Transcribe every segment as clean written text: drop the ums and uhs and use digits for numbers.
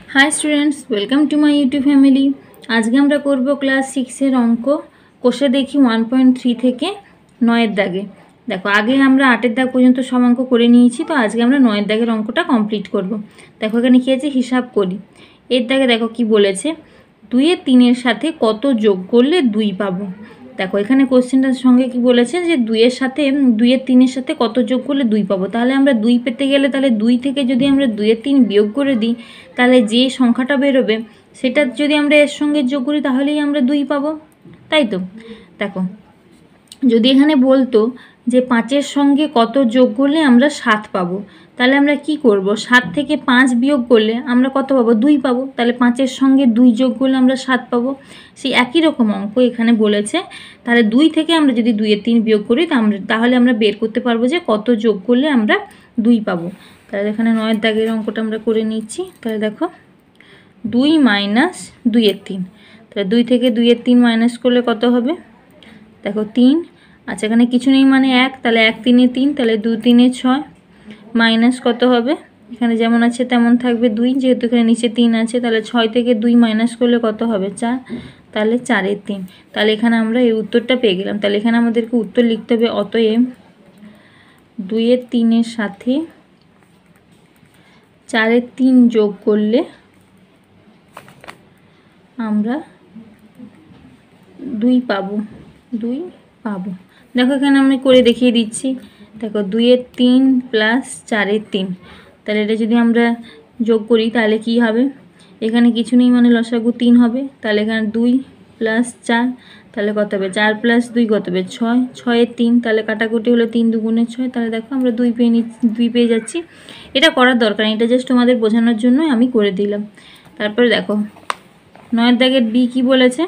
High students, welcome to my YouTube family. আজকে আমরা করব ক্লাস 6-এর অঙ্ক। কোষে দেখি 1.3 থেকে 9-এর দাগে। দেখো, আগে আমরা 8-এর দাগ পর্যন্ত সব অঙ্ক করে নিয়েছি, তো আজকে আমরা 9-এর দাগের অঙ্কটা কমপ্লিট করব। দেখো এখানে কী আছে, হিসাব করি। এর দাগে দেখো কি বলেছে, 2-এর 3-এর সাথে কত যোগ করলে 2 পাবো। দেখো এখানে কোশ্চেনটার সঙ্গে কি বলেছে যে 2-এর সাথে 2-এর 3-এর সাথে কত যোগ করলে 2 পাবো। তাহলে আমরা 2 পেতে গেলে তাহলে 2 থেকে যদি আমরা 2-এর 3 বিয়োগ করে দিই, তাহলে যে সংখ্যাটা বেরোবে সেটা যদি আমরা এর সঙ্গে যোগ করি তাহলেই আমরা 2 পাবো, তাই তো। দেখো যদি এখানে বলতো যে 5-এর সঙ্গে কত যোগ করলে আমরা 7 পাবো, তাহলে আমরা কি করব, 7 থেকে 5 বিয়োগ করলে আমরা কত পাবো, 2 পাবো। তাহলে 5-এর সঙ্গে 2 যোগ করলে আমরা 7 পাবো। সেই একই রকম অঙ্ক এখানে বলেছে। তাহলে 2 থেকে আমরা যদি 2-এর 3 বিয়োগ করি তাহলে আমরা বের করতে পারবো যে কত যোগ করলে আমরা 2 পাবো। তাহলে এখানে 9-এর দাগের অঙ্কটা আমরা করে নিচ্ছি। তাহলে দেখো 2 - 2-এর 3, তাহলে 2 থেকে 2-এর 3 মাইনাস করলে কত হবে, দেখো 3। আচ্ছা এখানে কিছু নেই মানে 1, তাহলে 1 3 3, তাহলে 2 3 6 মাইনাস কত হবে, এখানে যেমন আছে তেমন থাকবে 2, যেহেতু এখানে নিচে 3 আছে। তাহলে 6 থেকে 2 মাইনাস করলে কত হবে, 4, তাহলে 4-এর 3। তাহলে এখানে আমরা এই উত্তরটা পেয়ে গেলাম। তাহলে এখানে আমাদেরকে উত্তর লিখতে হবে, অতএব 2-এর 3-এর সাথে 4-এর 3 যোগ করলে আমরা 2 পাবো। দেখো এখানে আমি করে দেখিয়ে দিচ্ছি। দেখো 2-এর 3 প্লাস 4-এর 3, তাহলে এটা যদি আমরা যোগ করি তাহলে কি হবে, এখানে কিছু নেই মানে লসাগু 3 হবে। তাহলে এখানে 2 প্লাস 4, তাহলে কত হবে, 4 প্লাস 2 কত হবে, 6, 6-এর 3, তাহলে কাটাকুটি হলো 3 2 6। তাহলে দেখো আমরা 2 পেয়ে যাচ্ছি। এটা করার দরকার নেই, এটা জাস্ট তোমাদের বোঝানোর জন্য আমি করে দিলাম। তারপরে দেখো 9-এর দাগের বি কি বলেছে,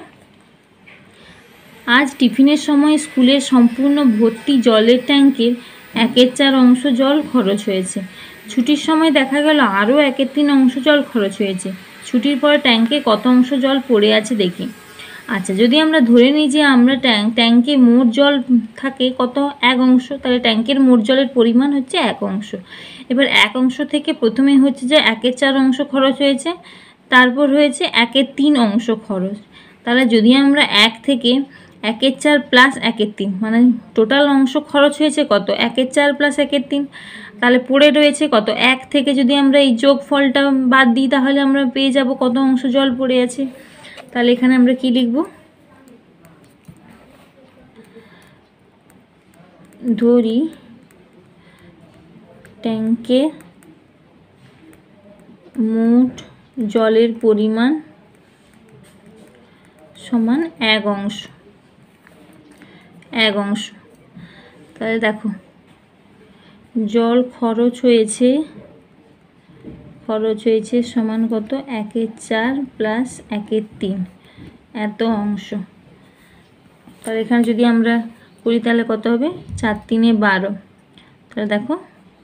আজ টিফিনের সময় স্কুলের সম্পূর্ণ ভর্তি জলের ট্যাঙ্কের 1/4 অংশ জল খরচ হয়েছে। ছুটির সময় দেখা গেল আরও 1/3 অংশ জল খরচ হয়েছে। ছুটির পর ট্যাঙ্কে কত অংশ জল পড়ে আছে দেখি। আচ্ছা যদি আমরা ধরে নিই যে আমরা ট্যাঙ্কে মোট জল থাকে কত, 1 অংশ, তাহলে ট্যাঙ্কের মোট জলের পরিমাণ হচ্ছে 1 অংশ। এবার 1 অংশ থেকে প্রথমে হচ্ছে যে 1/4 অংশ খরচ হয়েছে, তারপর হয়েছে 1/3 অংশ খরচ। তাহলে যদি আমরা 1 থেকে 1/4 প্লাস 1/3 মানে টোটাল অংশ খরচ হয়েছে কত, 1/4 প্লাস 1/3, তাহলে পড়ে রয়েছে কত, 1 থেকে যদি আমরা এই যোগ ফলটা বাদ দিই তাহলে আমরা পেয়ে যাব কত অংশ জল পড়ে আছে। তাহলে এখানে আমরা কি লিখব, ধরি ট্যাঙ্কে মোট জলের পরিমাণ সমান 1 অংশ। তাহলে দেখো জল খরচ হয়েছে সমান কত, 1/4 প্লাস 1/3 এত অংশ। তাহলে এখানে যদি আমরা করি তাহলে কত হবে, 4 3 12, তাহলে দেখো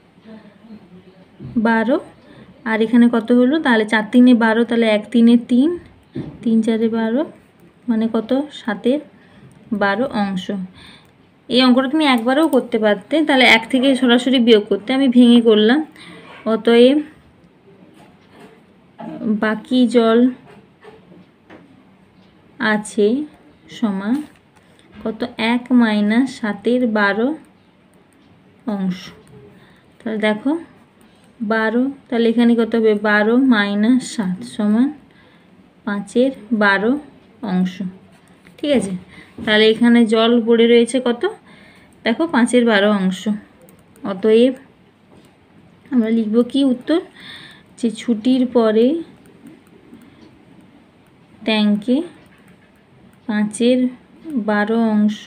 12, আর এখানে কত হলো, তাহলে 4 3 12, তাহলে 1 3 3, 3 4 12 মানে কত, 7/12 অংশ। এই অঙ্কটা তুমি একবারও করতে পারতে, তাহলে 1 থেকে সরাসরি বিয়োগ করতে, আমি ভেঙে করলাম। অতএব বাকি জল আছে সমান কত, 1 - 7/12 অংশ। তাহলে দেখো 12, তাহলে এখানে কত হবে, 12 - 7 সমান 5/12 অংশ। ঠিক আছে, তাহলে এখানে জল পড়ে রয়েছে কত, দেখো 5/12 অংশ। অতএব আমরা লিখব কি উত্তর, যে ছুটির পরে ট্যাঙ্কে 5/12 অংশ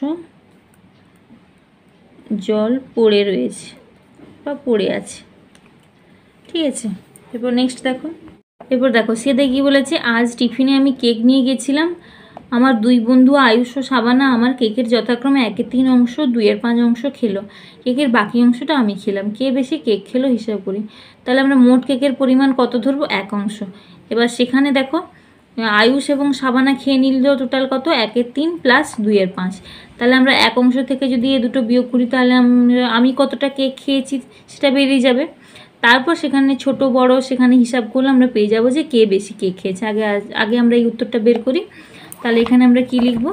জল পড়ে রয়েছে বা পড়ে আছে। ঠিক আছে, এরপর নেক্সট দেখো, সে দেখি বলেছে, আজ টিফিনে আমি কেক নিয়ে গেছিলাম। আমার 2 বন্ধু আয়ুষ ও সাবানা আমার কেকের যথাক্রমে 1/3 অংশ 2/5 অংশ খেলো। কেকের বাকি অংশটা আমি খেলাম, কে বেশি কেক খেলো হিসাব করি। তাহলে আমরা মোট কেকের পরিমাণ কত ধরবো, 1 অংশ। এবার সেখানে দেখো আয়ুষ এবং সাবানা খেয়ে নিল টোটাল কত, 1/3 প্লাস 2/5। তাহলে আমরা 1 অংশ থেকে যদি এ দুটো বিয়োগ করি তাহলে আমি কতটা কেক খেয়েছি সেটা বেরিয়ে যাবে। তারপর সেখানে ছোট বড় সেখানে হিসাব করলে আমরা পেয়ে যাব যে কে বেশি কে খেয়েছে। আগে আমরা এই উত্তরটা বের করি। তাহলে এখানে আমরা কি লিখব,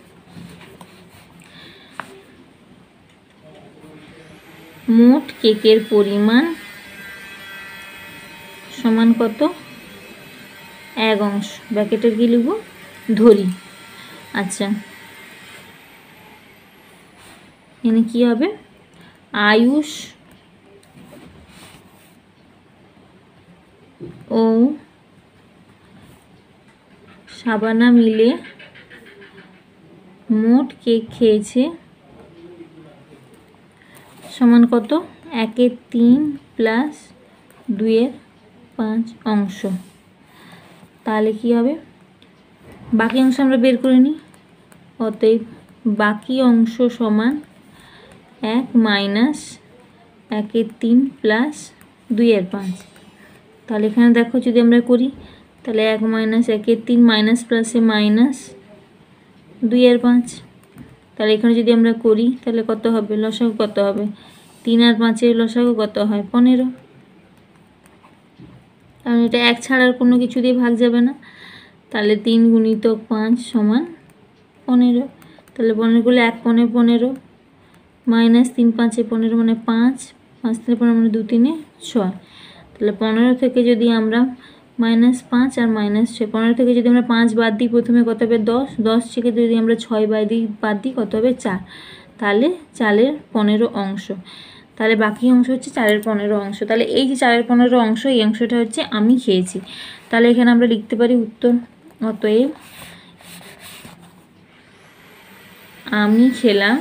মোট কেকের পরিমাণ সমান কত, 1 অংশ, ব্র্যাকেটে কি লিখব, ধরি। আচ্ছা, এখানে কি হবে, আয়ুষ ও শাবানা মিলে মোট কেক খেয়েছে সমান কত, 1/3 প্লাস 2/5 অংশ। তাহলে কি হবে, বাকি অংশ আমরা বের করে নিই। অতএব বাকি অংশ সমান 1 মাইনাস 1/3 প্লাস 2/5। তাহলে এখানে দেখো যদি আমরা করি তাহলে 1 মাইনাস 1/3 মাইনাস প্লাসে মাইনাস 2/5। তাহলে এখানে যদি আমরা করি তাহলে কত হবে, লসাগু কত হবে, 3 আর 5-এর লসাগু কত হয়, 15। কারণ এটা 1 ছাড়ার কোনো কিছু দিয়ে ভাগ যাবে না। তাহলে 3 গুণিতক 5 সমান 15। তাহলে 15 করলে 1 15 15 মাইনাস 3 5-এ 15 মানে 5, 5 3 15 মানে 2 3 6। তাহলে 15 থেকে যদি আমরা -5 আর -6, 15 থেকে যদি আমরা 5 বাদ দিই প্রথমে কত হবে, 10, 10 থেকে যদি আমরা 6 বাদ দিই কত হবে, 4। তাহলে 4-এর 15 অংশ। তাহলে বাকি অংশ হচ্ছে 4-এর 15 অংশ। তাহলে এই যে 4-এর 15 অংশ, এই অংশটা হচ্ছে আমি খেয়েছি। তাহলে এখানে আমরা লিখতে পারি উত্তর, অতএব আমি খেলাম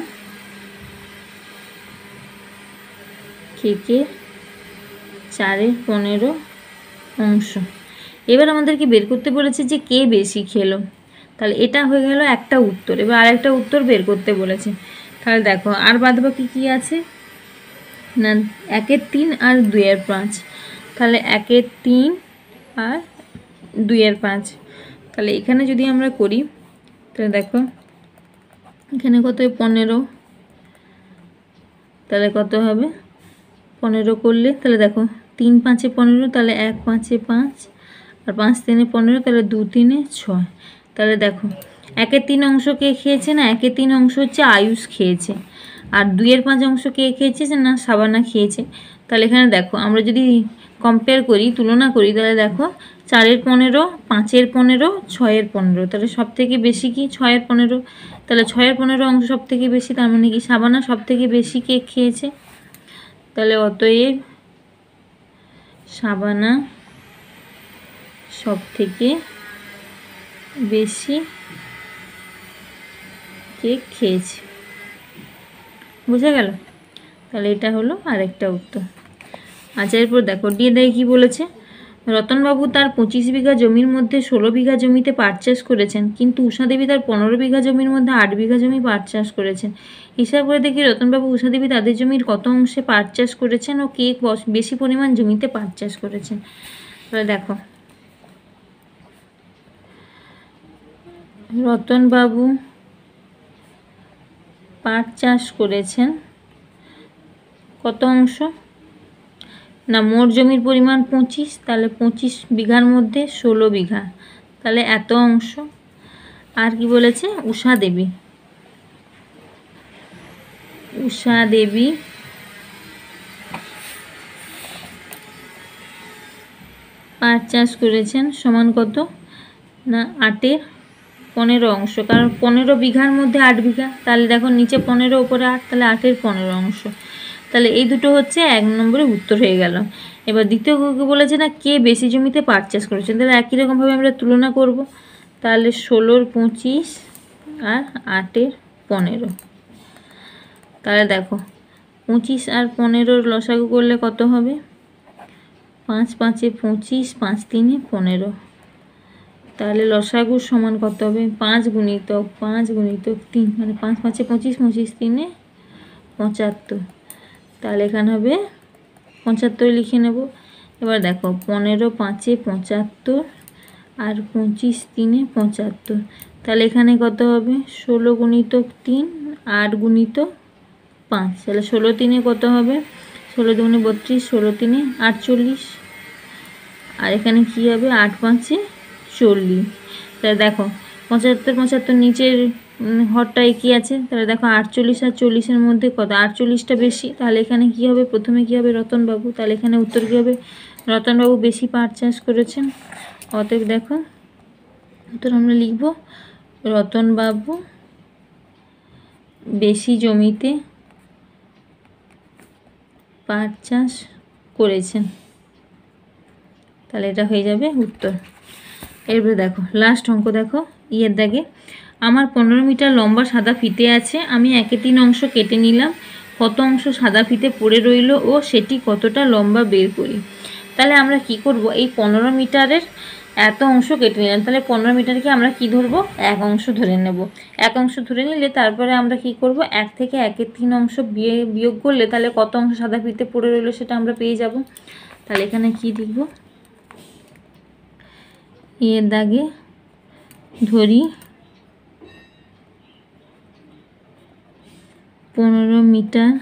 কেকের 4-এর 15 অংশ। এবার আমাদেরকে বের করতে বলেছে যে কে বেশি খেলো। তাহলে এটা হয়ে গেল একটা উত্তর। এবার আরেকটা উত্তর বের করতে বলেছে। তাহলে দেখো আর বাদবাকি কি আছে না, 1/3 আর 2/5। তাহলে 1/3 আর 2/5। তাহলে এখানে যদি আমরা করি তাহলে দেখো এখানে কত, 15। তাহলে কত হবে, 15 করলে তাহলে দেখো 3 5-এ 15, তাহলে 1 5-এ 5 আর 5 3-এ 15, তাহলে 2 3-এ 6। তাহলে দেখো 1/3 অংশ কে খেয়েছে না, 1/3 অংশ হচ্ছে আয়ুষ খেয়েছে। আর 2/5 অংশ কে খেয়েছে না, শাবানা খেয়েছে। তাহলে এখানে দেখো আমরা যদি কম্পেয়ার করি, তুলনা করি, তাহলে দেখো 4-এর 15, 5-এর 15, 6-এর 15। তাহলে সব থেকে বেশি কি, 6-এর 15। তাহলে 6-এর 15 অংশ সব থেকে বেশি, তার মানে কি শাবানা সব থেকে বেশি কেক খেয়েছে। তাহলে অতএব শাবানা সব থেকে বেশি কেক খেয়েছে। বুঝা গেল? তাহলে এটা হলো আরেকটা উত্তর। আচ্ছা, এরপর দেখো দিয়ে দেয় কি বলেছে, রতনবাবু তার 25 বিঘা জমির মধ্যে 16 বিঘা জমিতে পাট চাষ করেছেন, কিন্তু উষাদেবী তার 15 বিঘা জমির মধ্যে 8 বিঘা জমি পাট চাষ করেছেন। হিসাব করে দেখি রতনবাবু উষাদেবী তাদের জমির কত অংশে পাট চাষ করেছেন ও কে বেশি পরিমাণ জমিতে পাট চাষ করেছেন। তাহলে দেখো রতনবাবু পাট চাষ করেছেন কত অংশ না, মোট জমির পরিমাণ 25। তাহলে 25 বিঘার মধ্যে 16 বিঘা, তাহলে এত অংশ। আর কি বলেছে, উষা দেবী পাট চাষ করেছেন সমান কত না, 8-এর 15 অংশ। কারণ 15 বিঘার মধ্যে 8 বিঘা, তাহলে দেখো নিচে 15 উপরে 8, তাহলে 8-এর 15 অংশ। তাহলে এই দুটো হচ্ছে 1 নম্বরে উত্তর হয়ে গেল। এবার দ্বিতীয় বলেছে না কে বেশি জমিতে পাট চাষ করেছেন। তাহলে একই রকমভাবে আমরা তুলনা করব। তাহলে 16-র 25 আর 8-এর 15। তাহলে দেখো 25 আর 15-র লসাগু করলে কত হবে, 5 5-এ 25, 5 3-এ 15। তাহলে লসাগু সমান কত হবে, 5 গুণিতক 3 মানে 5 5-এ 25, 25 3-এ 75। তাহলে এখানে হবে 75 লিখে নেব। এবার দেখো 15 5-এ 75 আর 25 3-এ 75। তাহলে এখানে কত হবে, 16 গুণিতক 3 8 গুণিতক 5। তাহলে 16 3-এ কত হবে, 16 দুগুণে 32, 16 তিনে 48, আর এখানে কী হবে 8 5 40। তাহলে দেখো 75 75 নিচের হরটায় কী আছে, তাহলে দেখো 48 আর 40-এর মধ্যে কত, 48টা বেশি। তাহলে এখানে কী হবে, প্রথমে কী হবে রতনবাবু, তাহলে এখানে উত্তর কী হবে, রতনবাবু বেশি পাট চাষ করেছেন। অতএব দেখো উত্তর আমরা লিখব রতনবাবু বেশি জমিতে পাট চাষ করেছেন। তাহলে এটা হয়ে যাবে উত্তর। এরপরে দেখো লাস্ট অঙ্ক, দেখো ইয়ের দাগে, আমার 15 মিটার লম্বা সাদা ফিতে আছে, আমি 1/3 অংশ কেটে নিলাম, কত অংশ সাদা ফিতে পড়ে রইল ও সেটি কতটা লম্বা বের করি। তাহলে আমরা কি করব, এই 15 মিটারের এত অংশ কেটে নিলাম, তাহলে 15 মিটারকে আমরা কি ধরবো, 1 অংশ ধরে নেব। 1 অংশ ধরে নিলে তারপরে আমরা কি করব, 1 থেকে 1/3 অংশ বিয়োগ করলে তাহলে কত অংশ সাদা ফিতে পড়ে রইল সেটা আমরা পেয়ে যাব। তাহলে এখানে কি লিখব, এর দাগে ধরি 15 মিটার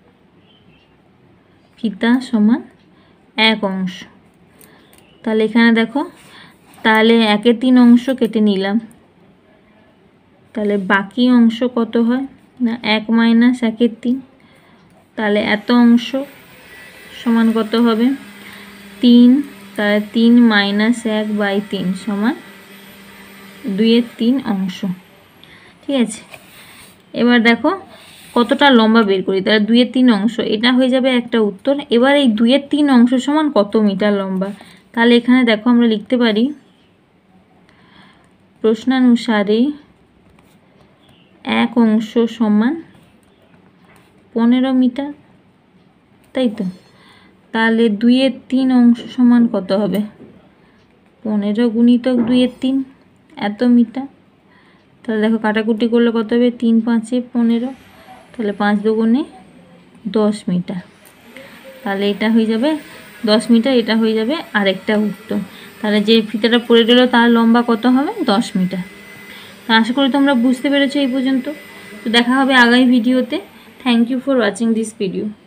ফিতা সমান 1 অংশ। তাহলে এখানে দেখো, তাহলে 1/3 অংশ কেটে নিলাম, তাহলে বাকি অংশ কত হয় না 1 - 1/3। তাহলে এত অংশ সমান কত হবে 3, তাহলে 3 - 1/3 সমান 2/3 অংশ। ঠিক আছে, এবার দেখো কতটা লম্বা বের করি, তাহলে 2/3 অংশ, এটা হয়ে যাবে একটা উত্তর। এবার এই 2/3 অংশ সমান কত মিটার লম্বা, তাহলে এখানে দেখো আমরা লিখতে পারি প্রশ্নানুসারে 1 অংশ সমান 15 মিটার, তাই তো। তাহলে 2/3 অংশ সমান কত হবে, 15 গুণিতক 2/3 এত মিটার। তাহলে দেখো কাটাকুটি করলে কত হবে, 3 5 15, তাহলে 5 দুগুণে 10 মিটার। তাহলে এটা হয়ে যাবে 10 মিটার, এটা হয়ে যাবে আরেকটা উত্তর। তাহলে যে ফিতাটা পড়ে রইল তার লম্বা কত হবে, 10 মিটার। তো আশা করি তোমরা বুঝতে পেরেছো এই পর্যন্ত। তো দেখা হবে আগামী ভিডিওতে। Thank you for watching this video.